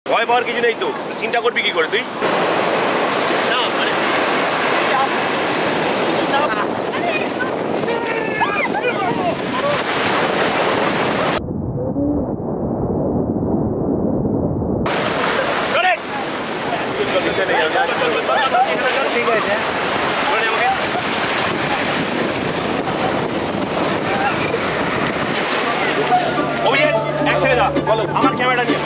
ভয় পাওয়ার কিছু নেই তো, চিন্তা করবি কি করে তুই? ঠিক আছে অভিজিৎ এক সেকেন্ড বলো আমার ক্যামেরাটা নিয়ে।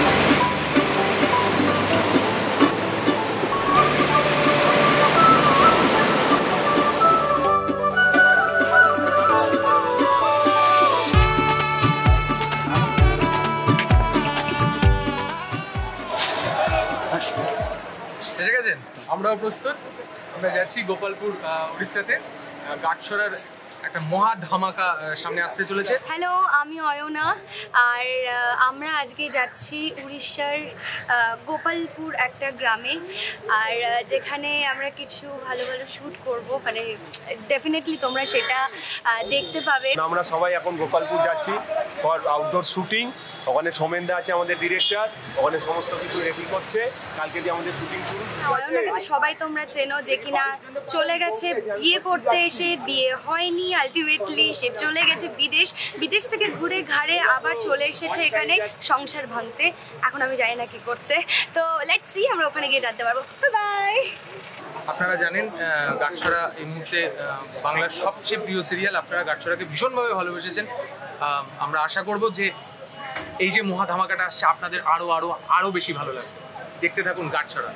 এসে গেছেন? আমরাও প্রস্তুত। আমরা যাচ্ছি গোপালপুর উড়িষ্যাতে। গাঁটছড়ার একটা মহা ধামাকা সামনে আসতে চলেছে। হ্যালো, আমি অয়না, আর আমরা আজকে যাচ্ছি উড়িষ্যার গোপালপুর একটা গ্রামে, আর যেখানে আমরা কিছু ভালো ভালো শ্যুট করব, মানে ডেফিনেটলি তোমরা সেটা দেখতে পাবে। আমরা সবাই এখন গোপালপুর যাচ্ছি ফর আউটডোর শুটিং। ওখানে সোমেনদা আছে আমাদের ডিরেক্টর, ওখানে সমস্ত কিছু রেডি করছে, কালকে দিয়ে আমাদের শুটিং শুরু। অয়নাকে তো সবাই তোমরা চেনো, যে কিনা চলে গেছে বিয়ে করতে, এসে বিয়ে হয়নি, আলটিমেটলি সে চলে গেছে বিদেশ থেকে ঘুরে ঘাড়ে আবার চলে এসেছে এখানে সংসার ভাঙতে। এখন আমি জানি না কি করতে, তো লেটস সি আমরা ওখানে গিয়ে জানতে পারবো। বাই। আপনারা জানেন গাঁটছড়া এই মুহূর্তে বাংলার সবচেয়ে প্রিয় সিরিয়াল। আপনারা গাঁটছড়াকে ভীষণভাবে ভালোবেসেছেন। আমরা আশা করব যে এই যে মহা ধামাকাটা আসছে আপনাদের আরো বেশি ভালো লাগবে। দেখতে থাকুন গাঁটছড়া।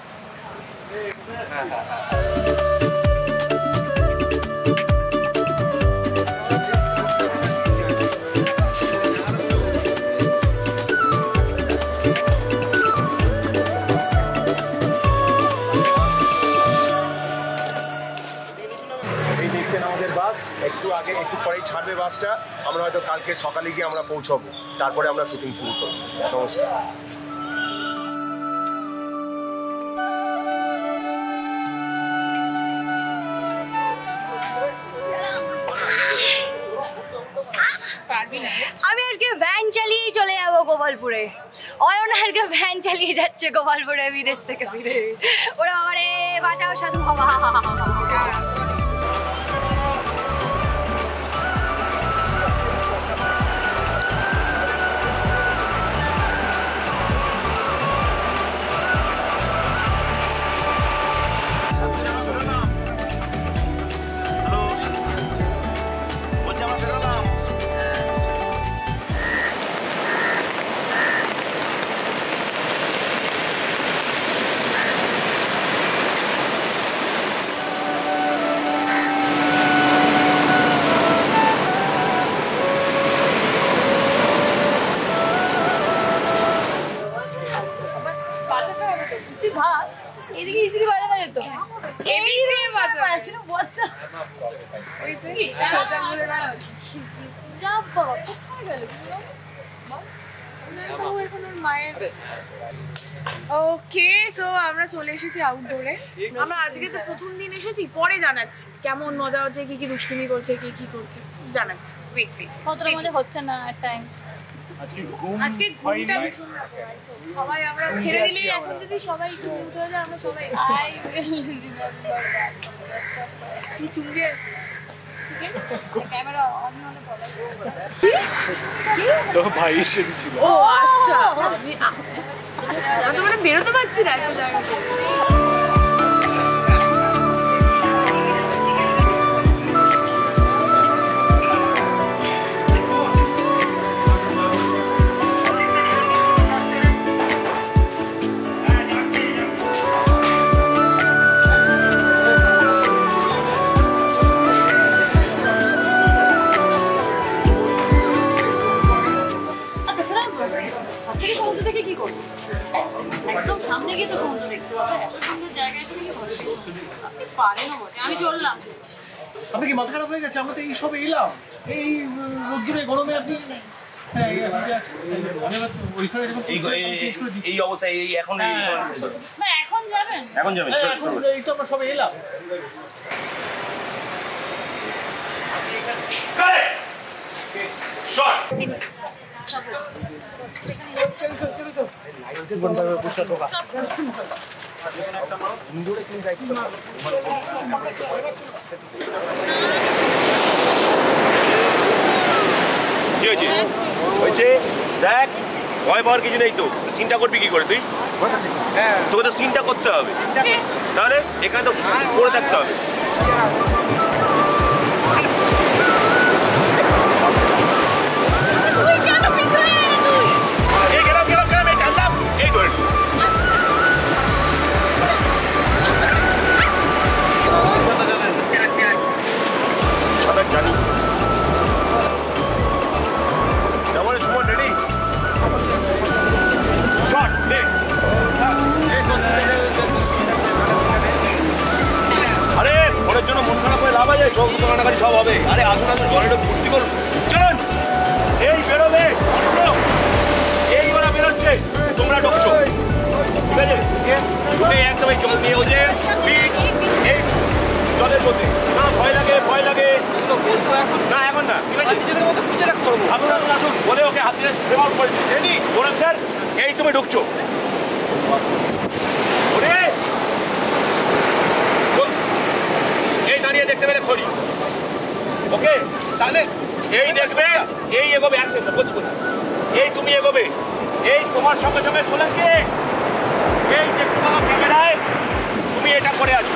একটু আগে একটু পরেই ছাড়বে বাসটা, আমরা হয়তো কালকে সকালে গিয়ে আমরা পৌঁছবো, তারপরে আমরা শুটিং শুরু করবো। নমস্কার। আমি আজকে ভ্যান চালিয়েই চলে যাবো গোপালপুরে। অয়না আজকে ভ্যান চালিয়ে যাচ্ছে গোপালপুরে বিদেশ থেকে ফিরে। ওরা আমারে বাঁচাও সাধু বাবা। ওকে, সো আমরা চলে এসেছি আউটডোরে। আমরা আজকে তো প্রথম দিন এসেছি, পরে জানাচ্ছি কেমন মজা হচ্ছে, কি কি দুষ্টুমি করছে, কি করছে জানাচ্ছি। কতটা মজা হচ্ছে না এট টাইমস। আজকে ঘুমটা ভীষণ সবাই আমরা ছেড়ে দিলে, এখন যদি সবাই একটু মিউট হয়ে যায় আমরা সবাই আই উইল রিমেম্বার দ্যাট কি তুমি ক্যামেরা অন হলে বলা কি তো ভাই এসে দিছিল। ও আচ্ছা, আমি মানে বেরোতে পারছি না একটা জায়গা থেকে। একদম সামনে গিয়ে তো সমুদ্র দেখতে হবে, এত সুন্দর জায়গা এসে কি ভালো আপনি পারেন না বটে। আমি চললাম। আপনি কি মাথা খারাপ হয়ে গেছে? আমরা তো এই সবে এলাম, এই রোদ্দুরে গরমে। আপনি এই অবস্থায় এখন যাবেন? এখন যাবেন? এই তো আমরা সবে এলাম। কি হয়েছে দেখ ভয় পাওয়ার কিছু নেই তো সিনটা করবি কি করে তুই তোকে তো সিনটা করতে হবে তাহলে এখানে তো করে থাকতে হবে এই ধরে জানি কেমন সুমন রেডি শট নে আরে ওর জন্য মন খারাপ হয়ে লাভ আছে সব কাটাকাটি সব হবে আরে আসুন আসুন জলেটা ভর্তি করুন চলুন এই বেরোবে এই ওরা বেরোচ্ছে তোমরা ঢুকছো ঠিক আছে ঢুকে একদম এই জল নিয়ে ওই যে এই জলের মধ্যে না ভয় লাগে না এখন না ঠিক আছে নিজেদের মতো খুঁজে রাখতে পারবো আসুন বলে ওকে হাত দিয়ে ফেমাউট করে রেডি বলুন স্যার এই তুমি ঢুকছো ওরে এই দাঁড়িয়ে দেখতে পেলে খড়ি ওকে তাহলে এই দেখবে এই এগোবে একসাথে বলছি এই তুমি এগোবে এই তোমার সঙ্গে সঙ্গে শোনাকে এই দেখতে পাবো ক্যামেরায় তুমি এটা করে আছো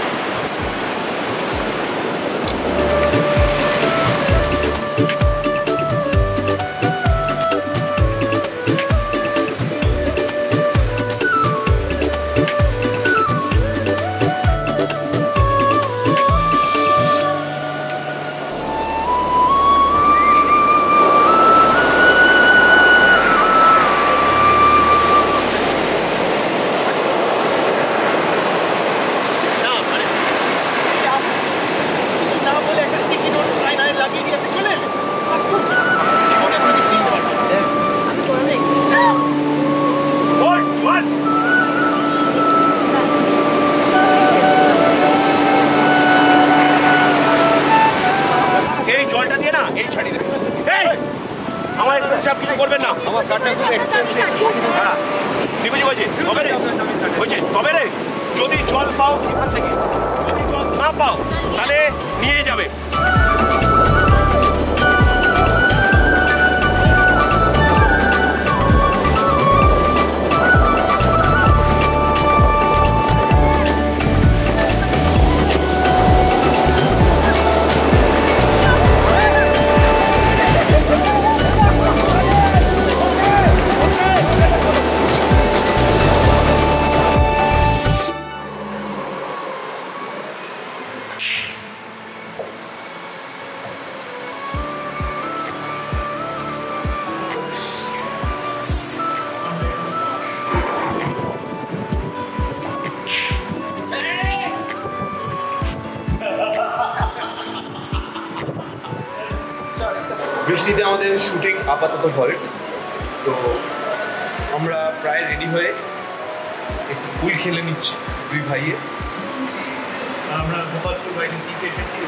তবে রে যদি জল পাও এখান থেকে যদি জল না পাও তাহলে নিয়ে যাবে বৃষ্টিতে আমাদের শুটিং আপাতত হল্ট তো আমরা প্রায় রেডি হয়ে একটু পুল খেলে নিচ্ছি দুই ভাইয়ে আমরা গোপালপুর বাইরে সিতে এসেছি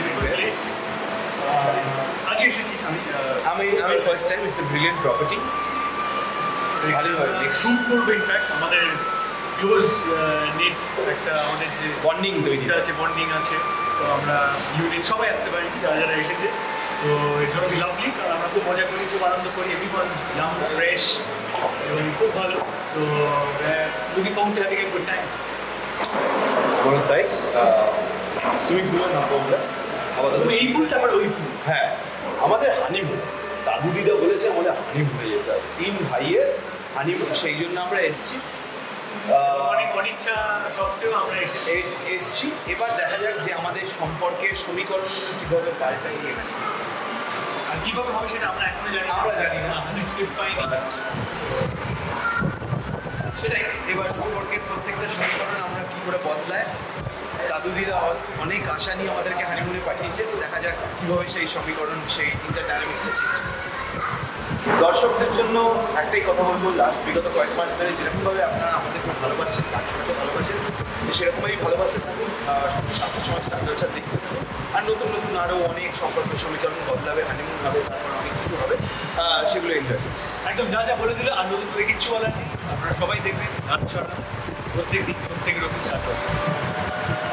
আগে এসেছি আমি first time it's a brilliant property ভালো শ্যুট করবো ইনফ্যাক্ট আমাদের ক্লোজ নেট একটা আমাদের যে বন্ডিং তৈরি আছে বন্ডিং আছে তো আমরা ইউনিট সবাই আসতে পারি যারা যারা এসেছে তো ইটস গোনা বি লাভলি কারণ আমরা খুব মজা করি খুব আনন্দ করি এভরিওয়ানস ইয়াং ফ্রেশ এবং খুব ভালো তো looking forward to having a good time বলো তাই সুইমিং পুলের নাম আমরা আমাদের এই পুলটা আবার ওই পুল হ্যাঁ আমাদের হানিমুন দাদু দিদা বলেছে আমাদের হানিমুনে যেতে হবে তিন ভাইয়ের হানিমুন সেই জন্য আমরা এসেছি অনেক অনিচ্ছা সত্ত্বেও আমরা এসেছি এবার দেখা যাক যে আমাদের সম্পর্কের সমীকরণ কীভাবে পাল্টাই এখানে আর কীভাবে হবে সেটা আমরা এখনো জানি আমরা জানি না আমি স্ক্রিপ্ট পাইনি সেটাই এবার সম্পর্কের প্রত্যেকটা সমীকরণ আমরা কী করে বদলায় দাদু দিদা অনেক আশা নিয়ে আমাদেরকে হানিমুনে পাঠিয়েছে দেখা যাক কীভাবে সেই সমীকরণ সেই ইন্টারডাইনামিক্সটা চেঞ্জ দর্শকদের জন্য একটাই কথা বলবো লাস্ট বিগত কয়েক মাস ধরে যেরকমভাবে আপনারা আমাদেরকে ভালোবাসছেন গানছড়াকে ভালোবাসেন সেরকমভাবেই ভালোবাসতে থাকুন শুধু সাথে সমাজ জলসা দেখতে থাকুন আর নতুন নতুন আরও অনেক সম্পর্ক সমীকরণ বদলাবে, হানিমুন হবে, তারপর অনেক কিছু হবে, সেগুলো এনজয় করবে। একদম যা যা বলে দিল, আর নতুন করে কিচ্ছু বলার নেই। আপনারা সবাই দেখবেন গানছড়া প্রত্যেক দিন প্রত্যেক রকম স্টার্ট করছে।